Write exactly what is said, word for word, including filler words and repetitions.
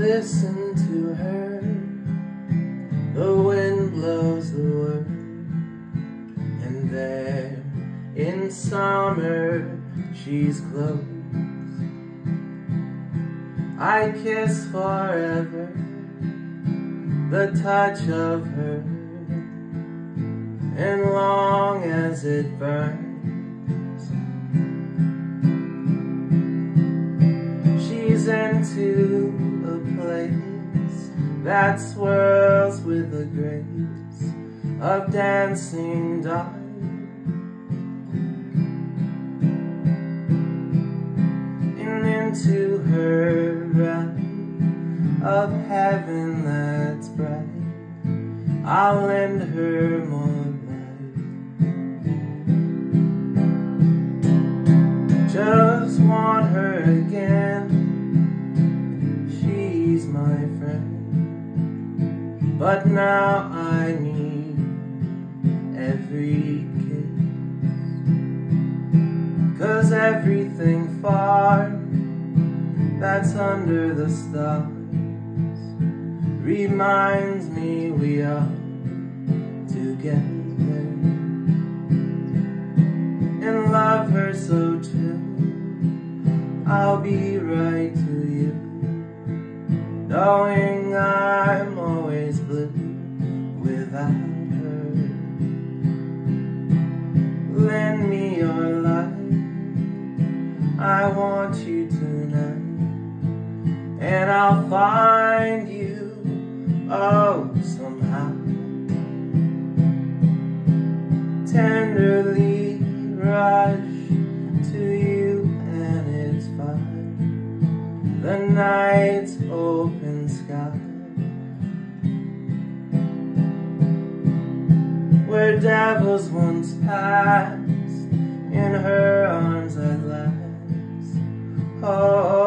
listen to her. The wind blows the word, and there in summer she's close. I kiss forever the touch of her, and long as it burns, she's into a place that swirls with the grace of dancing dive. And into her ride of heaven that's bright, I'll lend her more light. Just want her again, she's my friend. But now I need every kiss, 'cause everything far that's under the stars reminds me we are together. And love her so true, I'll be right to you, knowing I'm always blue without her. Lend me your light, I want you tonight, and I'll find you, oh, somehow. Tenderly rush to you, and it's fine. The night's open sky, where devils once passed, in her arms at last. Oh,